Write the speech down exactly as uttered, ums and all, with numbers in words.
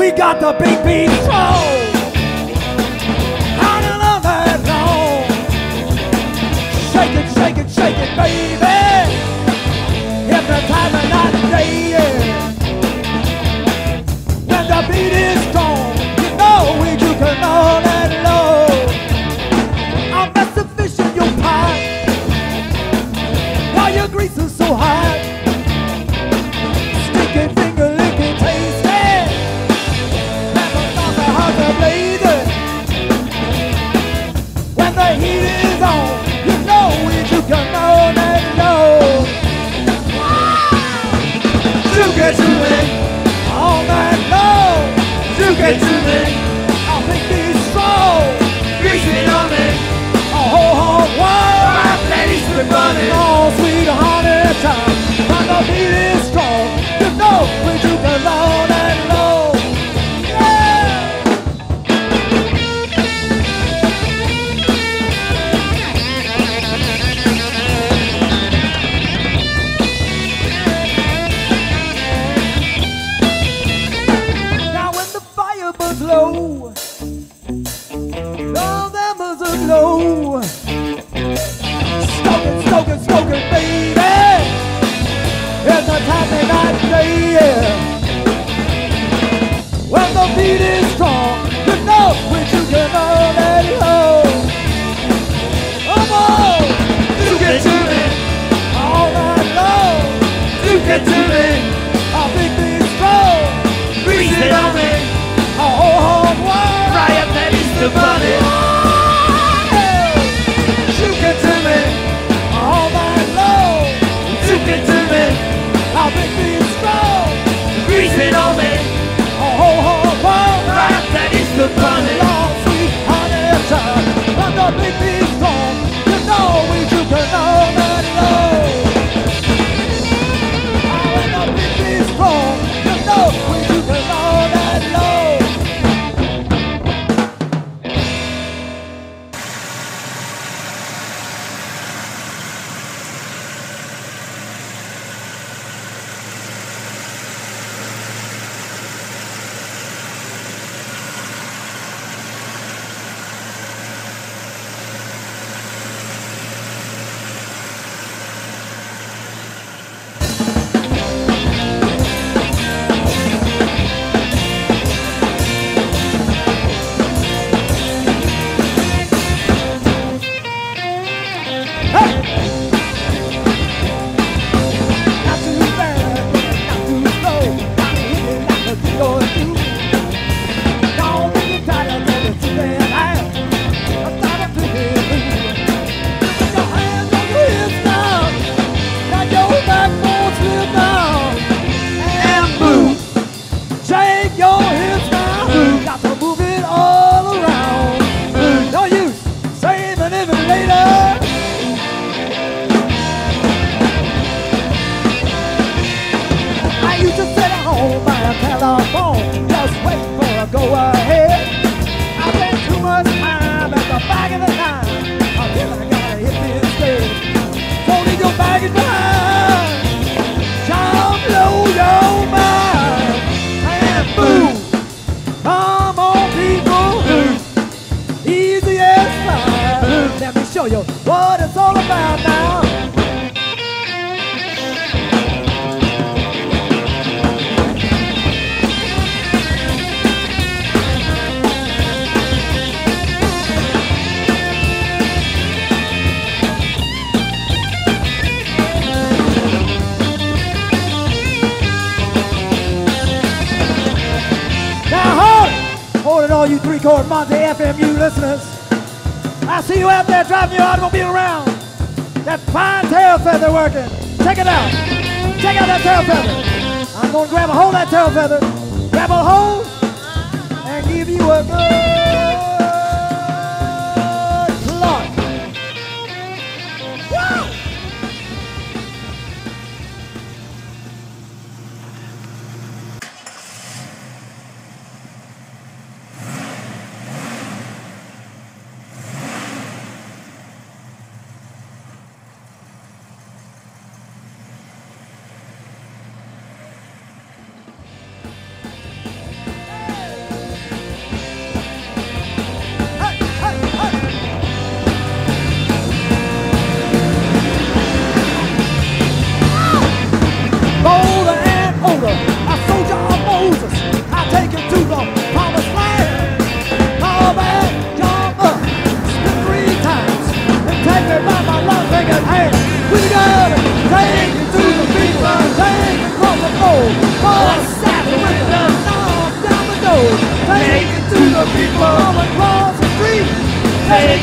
We got the big beat strong. How do you love that long? Shake it, shake it, shake it, baby. Hypnotize the night and day, yeah. When the beat is strong, you know we you can all that low. I'm not sufficient, your pie. While your grease is so high. Sticky finger licking tasty. Never thought the heart to blaze it. When the heat is on, you know we you can all that low. You get to me all night long. You get to me. I'll make me strong. Grease it on me. A whole hog wild. My ladies been running all sweet honey time. When the beat is strong, you know we do the low and low. Yeah. Now when the fire burns low, all them was a low. Stoking, stoking, stoking, baby. It's the time and night day, yeah. When the beat is strong, you know when you can all that low. Come on, you get to me all night long. You get to me, I'll make me strong. Grease it on me, a whole hog wild. Right up that Easter bunny. You get to me all night long. You get to me, I'll make me strong. Grease it on me, a whole hog wild. Right up that Easter bunny. Long sweet honey time. When the big be strong, you know we you can all night long. When the big be strong, you know we you can all night long. Show you what it's all about now. Now hold it, hold it all you three-chord Monte F M U listeners. I see you out there driving your automobile around. That fine tail feather working. Check it out. Check out that tail feather. I'm going to grab a hold of that tail feather. Grab a hold and give you a good plug. Woo! take